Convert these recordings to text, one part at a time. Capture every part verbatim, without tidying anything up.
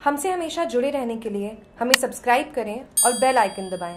हमसे हमेशा जुड़े रहने के लिए हमें सब्सक्राइब करें और बेल आइकन दबाएं।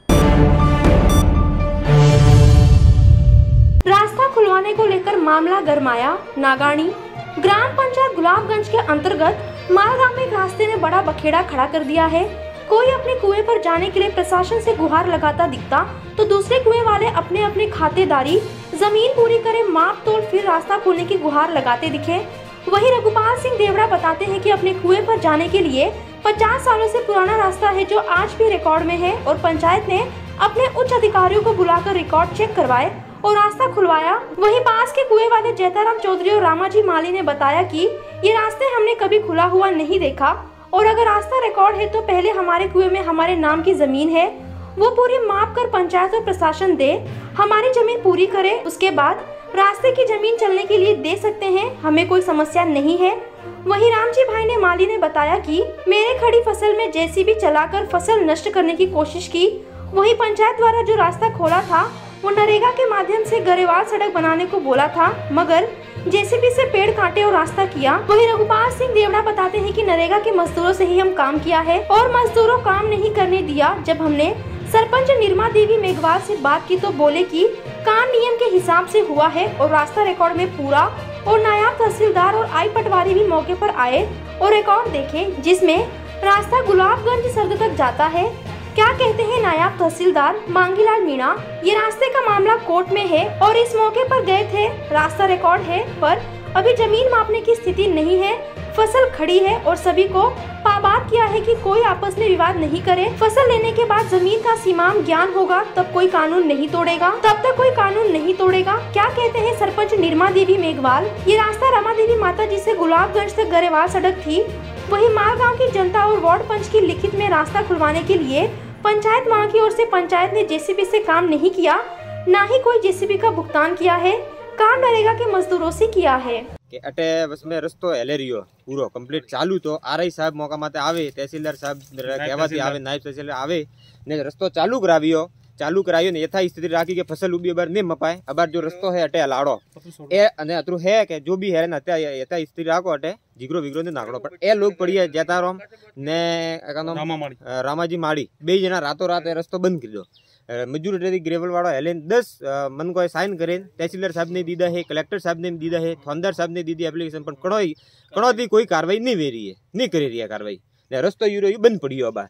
रास्ता खुलवाने को लेकर मामला गरमाया। नागानी ग्राम पंचायत गुलाबगंज के अंतर्गत मालगांव में एक रास्ते ने बड़ा बखेड़ा खड़ा कर दिया है। कोई अपने कुएं पर जाने के लिए प्रशासन से गुहार लगाता दिखता तो दूसरे कुएं वाले अपने अपने खातेदारी जमीन पूरी करे माप तोड़ फिर रास्ता खोलने की गुहार लगाते दिखे। वहीं रघुपाल सिंह देवड़ा बताते हैं कि अपने कुएं पर जाने के लिए पचास सालों से पुराना रास्ता है जो आज भी रिकॉर्ड में है और पंचायत ने अपने उच्च अधिकारियों को बुलाकर रिकॉर्ड चेक करवाए और रास्ता खुलवाया। वहीं पास के कुएं वाले जैताराम चौधरी और रामाजी माली ने बताया कि ये रास्ते हमने कभी खुला हुआ नहीं देखा और अगर रास्ता रिकॉर्ड है तो पहले हमारे कुएं में हमारे नाम की जमीन है, वो पूरी माप कर पंचायत और प्रशासन दे, हमारी जमीन पूरी करे, उसके बाद रास्ते की जमीन चलने के लिए दे सकते हैं, हमें कोई समस्या नहीं है। वहीं रामजी भाई ने माली ने बताया कि मेरे खड़ी फसल में जेसीबी चलाकर फसल नष्ट करने की कोशिश की। वहीं पंचायत द्वारा जो रास्ता खोला था वो नरेगा के माध्यम से गरेवाल सड़क बनाने को बोला था, मगर जेसीबी से पेड़ काटे और रास्ता किया। वहीं रघुपाल सिंह देवड़ा बताते हैं कि नरेगा के मजदूरों से ही हम काम किया है और मजदूरों काम नहीं करने दिया। जब हमने सरपंच निर्मा देवी मेघवाल से बात की तो बोले कि काम नियम के हिसाब से हुआ है और रास्ता रिकॉर्ड में पूरा। और नायब तहसीलदार और आई पटवारी भी मौके पर आए और रिकॉर्ड देखे जिसमें रास्ता गुलाबगंज सर्द तक जाता है। क्या कहते हैं नायब तहसीलदार मांगीलाल मीणा, ये रास्ते का मामला कोर्ट में है और इस मौके पर गए थे, रास्ता रिकॉर्ड है पर अभी जमीन मापने की स्थिति नहीं है, फसल खड़ी है और सभी को पाबाद किया है कि कोई आपस में विवाद नहीं करे। फसल लेने के बाद जमीन का सीमांत ज्ञान होगा तब कोई कानून नहीं तोड़ेगा, तब तक कोई कानून नहीं तोड़ेगा। क्या कहते हैं सरपंच निर्मा देवी मेघवाल, ये रास्ता रमा देवी माता जी से गुलाबगंज तक गरेवाल सड़क थी। वही मालगांव की जनता और वार्ड पंच की लिखित में रास्ता खुलवाने के लिए पंचायत मां की ओर से पंचायत ने जेसीबी से काम नहीं किया, न ही कोई जेसीबी का भुगतान किया है, काम नरेगा के मजदूरों से किया है। के अटे बस में रस्तो हेले रियो पूरो कंप्लीट चालू तो आरआई साहब मौका माते आवे, तहसीलदार साहब कहेवाथी आवे, नायब तहसीलदार आवे ने रस्तो चालू करावियो चालू करायो ने यथा स्थिति राखी के फसल उबी अबार ने मपाय अबार जो रस्तो है अटे लाड़ो ए अने अतरु है के जो भी है ना त्या यथा स्थिति राखो अटे जिगरो विगरो ने नागड़ो पर ए लोग पड़ी जैताराम ने एकानो रामाजी माड़ी बे जना रातो रात रस्तो बंद कर दो। मजूरी ग्रेवल वाला हेले दस मन को साइन करे, तहसीलदार साहब ने दीदा है, कलेक्टर साहब ने दीदा है, थोंदार साहब ने दी एप्लीकेशन पर कड़ो कड़ो थी कोई कार्रवाई नहीं वे रही है, नहीं कर रही है कार्रवाई ने रस्तो यूरो यू बंद पड़ी अबार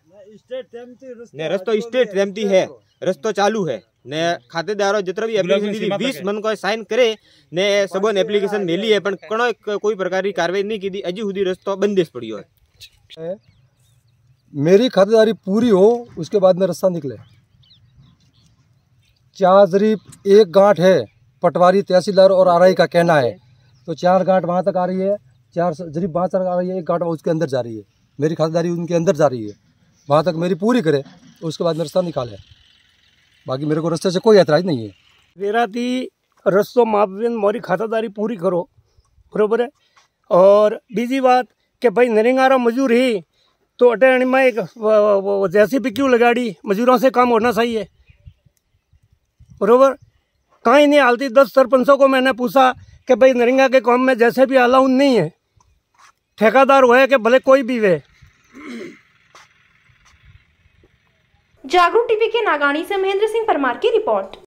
ने रस्तो स्टेट तेमती है, रस्तो चालू है ने खातेदारों जितना भी एप्लीकेशन दी बीस मन को साइन करे ने सबो ने एप्लीकेशन मिली है पर कड़ो कोई प्रकार की कार्रवाई नहीं की, अजी हुदी रस्तो बंदेश पड़ियो है। मेरी खातेदारी पूरी हो उसके बाद में रास्ता निकले। चार जरीब एक गांठ है, पटवारी तहसीलदार और आरआई का कहना है तो चार गांठ वहाँ तक आ रही है, चार जरीब वहाँ तक आ रही है, एक गांठ उसके अंदर जा रही है, मेरी खातेदारी उनके अंदर जा रही है, वहाँ तक मेरी पूरी करे उसके बाद में रास्ता निकाले, बाकी मेरे को रास्ते से कोई ऐतराज नहीं है। मेरा थी रस्तो मापदंड मोरी खातेदारी पूरी करो बराबर है। और बीजी बात कि भाई नरेंगारा मजूर ही तो अटे में एक जैसी भी क्यों लगाड़ी, मजूरों से काम होना चाहिए बरोबर। कहीं नहीं हालती, दस सरपंचों को मैंने पूछा कि भाई नरेंगा के काम में जैसे भी अलाउंस नहीं है, ठेकेदार हुए कि भले कोई भी वे। जागरूक टीवी के नागानी से महेंद्र सिंह परमार की रिपोर्ट।